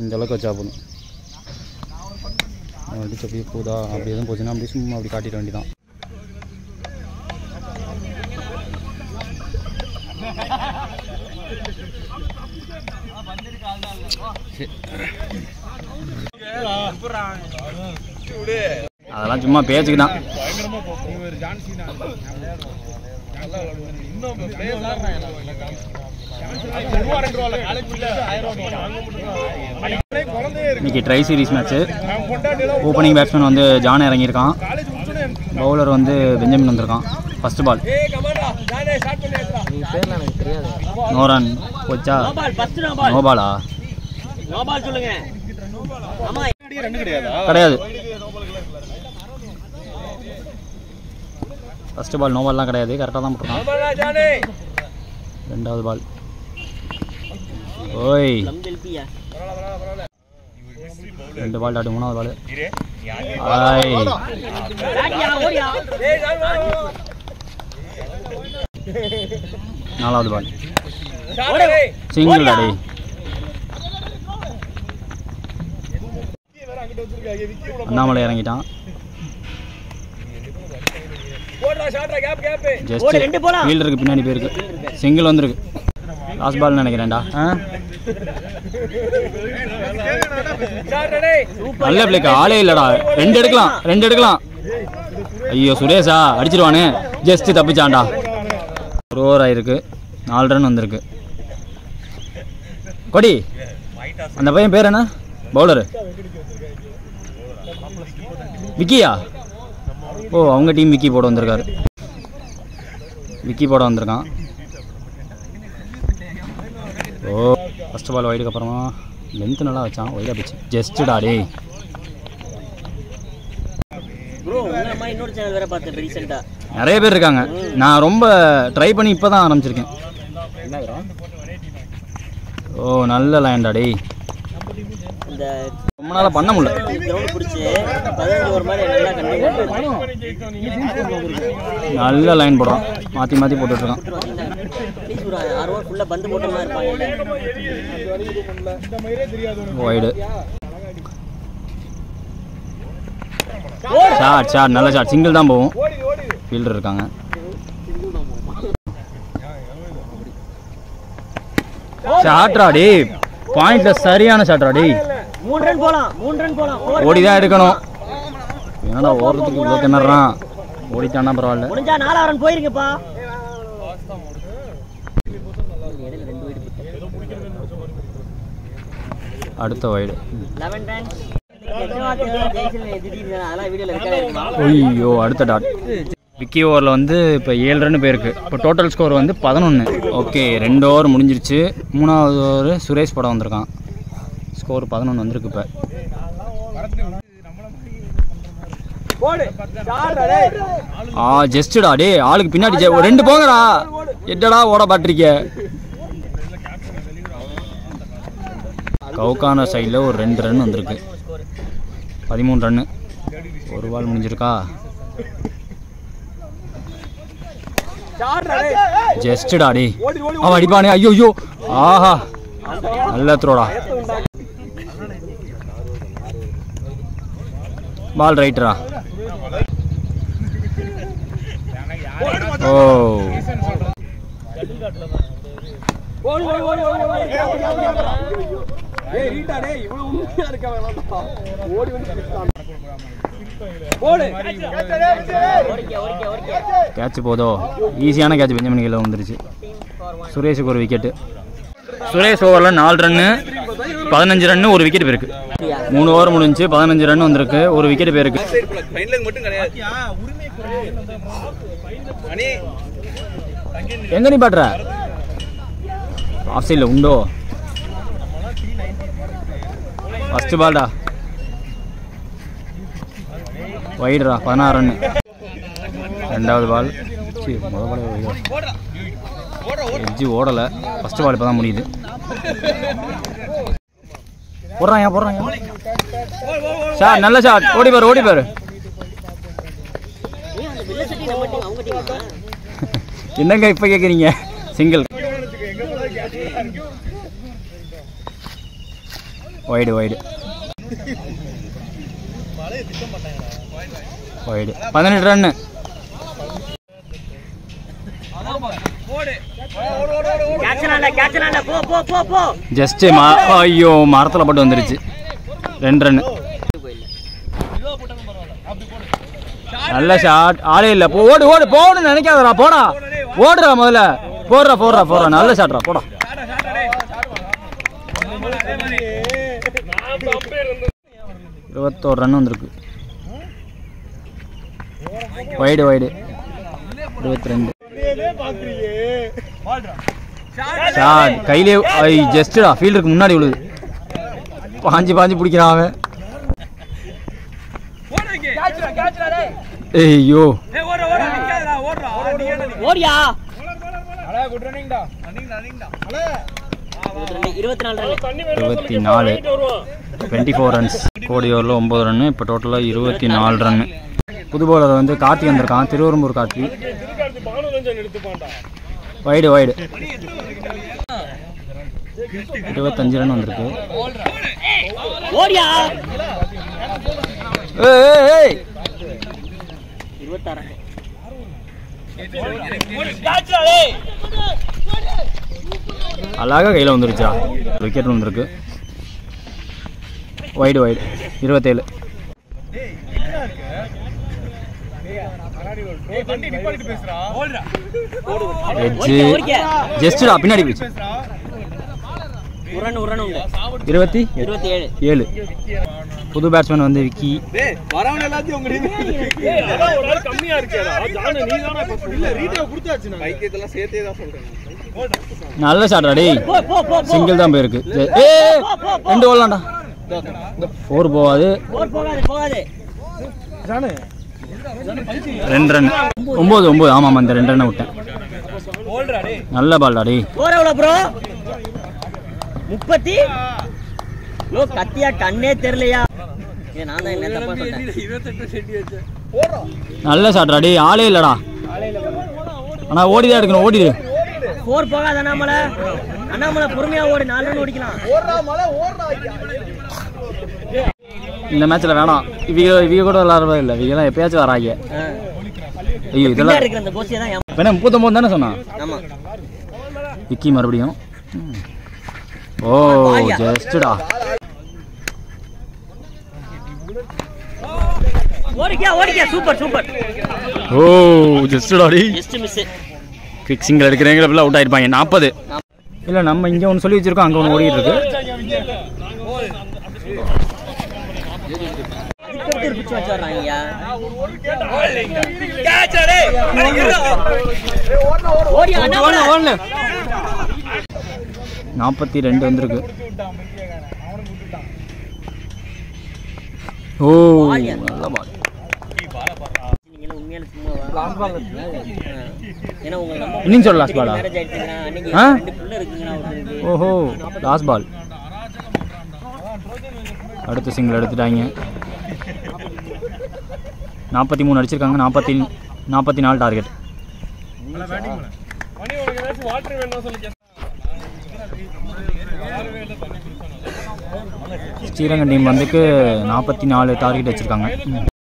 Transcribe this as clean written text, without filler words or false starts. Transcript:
இந்த அளவுக்கு வச்சா போதும். அடிச்சு அப்படியே போதா அப்படி எதுவும் போச்சுன்னா அப்படி சும்மா அப்படி காட்டிட வேண்டியதான். அதெல்லாம் சும்மா பேச்சுக்கு தான். இன்னைக்கு tri series match. Opening batsman வந்து ஜான் இறங்கியிருக்கான். பவுலர் வந்து பெஞ்சமின் வந்திருக்கான். ஃபர்ஸ்ட் பால் நோரன் போச்சா? நோபாலா? கிடையாது. ஃபர்ஸ்ட் பால் நோபால்லாம் கிடையாது, கரெக்டாக தான் போட்டுருக்கான். ரெண்டாவது பால் ஓய் 2 பால் டாட்டு. மூணாவது பால் ஆய். நாலாவது பால் சிங்கிள் டாடி. அண்ணாமலை இறங்கிட்டான். ஜஸ்ட் ஃபீல்டருக்கு பின்னாடி போயிருக்கு. சிங்கிள் வந்துருக்கு. லாஸ்ட் பால் நினைக்கிறேன்டா. நல்ல பிளேக்கு ஆளே இல்லடா. 2 எடுக்கலாம். ஐயோ சுரேஷா அடிச்சிருவானே. ஜஸ்ட் தப்பிச்சான்டா. ஒரு ஓவர் ஆயிருக்கு. 4 ரன் வந்திருக்கு. கொடி அந்த பையன் பேர் என்ன? பவுலரு விக்கியா? ஓ அவங்க டீம் விக்கி போட வந்திருக்காரு. விக்கி போட வந்திருக்கான். ஓ ஃபர்ஸ்ட் பால் வைடுக்கு அப்புறமா லென்த்து நல்லா வச்சான். வைடாக போச்சு. ஜஸ்ட் டாடே. நிறைய பேர் இருக்காங்க. நான் ரொம்ப ட்ரை பண்ணி இப்போ தான் ஆரம்பிச்சிருக்கேன். ஓ நல்ல லைன் டாடே. ரொம்ப நாளாக பண்ண முடியல. நல்ல லைன் போடுறான். மாற்றி மாற்றி போட்டுட்ருக்கான். Wide shot. நல்ல ஷாட். சிங்கிள் தான் போகும். ஃபீல்டர் இருக்காங்க. ஷாட்ரா டே. பாயிண்ட்ல சரியான ஷாட்ரா டே. 3 ரன் போலாம். ஓடி தான் எடுக்கணும். என்னடா ஓடுறதுக்கு இவ்வளோ திணறான். ஓடித்தானா பரவாயில்ல. முடிஞ்சா 4 ரன் போயிருங்கப்பா. அடுத்த வைடு. ஐயோ அடுத்த டாட். விக்கி ஓவரில் வந்து இப்போ 7 ரன் போயிருக்கு. இப்போ டோட்டல் ஸ்கோர் வந்து 11. ஓகே 2 ஓவர் முடிஞ்சிருச்சு. 3வது ஓவர் சுரேஷ் படம் வந்திருக்கான். ஸ்கோர் 11 வந்திருக்கு. இப்போ ஜஸ்டா டே. ஆளுக்கு பின்னாடி 2 போங்கடா. எட்டடா ஓட பாட்டிருக்க. கவுக்கான சைடில் ஒரு 2 ரன் வந்திருக்கு. 13 ரன்னு. ஒரு பால் முடிஞ்சிருக்கா. Just daddy. அவன் அடிப்பானே. ஐயோ ஆஹா நல்ல த்ரோடா. பால் ரைட்டரா. ஓ கேட்ச் போதோ. ஈஸியான கேட்ச். பெஞ்சமின் கையில் வந்துருச்சு. சுரேஷுக்கு ஒரு விக்கெட்டு. சுரேஷ் ஓவரில் 4 ரன்னு 15 ரன்னு ஒரு விக்கெட் போயிருக்கு. 3 ஓவர் முடிஞ்சு 15 ரன் வந்திருக்கு. ஒரு விக்கெட் போயிருக்கு. எங்க நீ பாடுற? ஆஃப் சைடில் உண்டோ? ஃபர்ஸ்ட் பால்டா. வைடுரா. 16 ரன்னு. ரெண்டாவது பால். எட்ஜி ஓடலை. ஃபர்ஸ்ட் பால் இப்போ தான் முடியுது. போடுறான். ஷாட். நல்ல ஷாட். ஓடி பாரு. என்னங்க இப்போ கேட்குறீங்க? Single. Wide wide wide 18 run. Just ஐயோ மரத்தில் பட்டு வந்துருச்சு. 2 ரன்னு. நல்ல ஷாட். ஆளே இல்லை. ஓடு ஓடு போடுன்னு நினைக்காதடா. போடா ஓடுறா முதல்ல. போடுறா நல்ல ஷாட்ரா. போடா. 21 ரன் வந்திருக்கு. Wide wide 22. ஷாட் கையிலே ஜஸ்டா ஃபீல்டருக்கு முன்னாடி விழுது. பாஞ்சு பிடிக்கிறான் அவன். ஐயோ 24 24 ரன்ஸ். கோடி ஓவரில் 9 ரன்னு. இப்போ டோட்டலாக 24 ரன்னு. புது பவுலர் வந்து கார்த்தி வந்திருக்கான். Thiruverumbur Karthi. Wide wide 25 run வந்திருக்கு. அழகா கையில் வந்துருச்சா. விக்கெட் வந்திருக்கு. Wide wide 27. ஜஸ்டா பின்னாடி போச்சு. 27. புது பேட்ஸ்மேன் வந்து விக்கி. நல்ல ஷாட்ரா டேய். சிங்கிள் தான் போயிருக்கு. 2 ஓடலாம்டா. 4 போகாது. 2 ரன். 9. ஆமாம் அந்த 2 ரன்னை விட்டேன். நல்ல பால்டா டேய். 30 கத்தியா கண்ணே தெரியலையா. நல்ல ஷாட்ரா டேய். ஆளே இல்லடா. ஆனா ஓடிதான் எடுக்கணும். ஓடிடு. 4 போகாத அண்ணாமலை பொறுமையா ஓடி 4 ரன் ஓடிக்கலாம். இந்த மேட்ச்ல வேணாம். இவங்க கூட விளையாடுறதே இல்லை. இவங்க தான் எப்பயாச்சும் வராங்க. ஐயோ இதெல்லாம் 39 தானே சொன்னான். விக்கி மறுபடியும். ஓ ஜஸ்டா. சூப்பர். ஓ ஜஸ்டா டி. குவிக் சிங்கிள் எடுக்கிறேங்கறப்பல அவுட் ஆயிருப்பாங்க. 40. இல்ல நம்ம இங்க ஒன்னு சொல்லி வச்சிருக்கோம். அங்க ஒன்னு ஓடிட்டு இருக்கு. நாற்பத்தி 42 வந்திருக்கு. ஓ நல்ல பால். இன்னிங் சொல்ல லாஸ்ட் பாலா. ஓஹோ லாஸ்ட் பால். அடுத்த சிங்கிள் எடுத்துட்டாங்க. 43 அடிச்சிருக்காங்க. 44 டார்கெட். ஸ்ரீரங்கம் டீம் வந்துக்கு 44 டார்கெட் வச்சிருக்காங்க.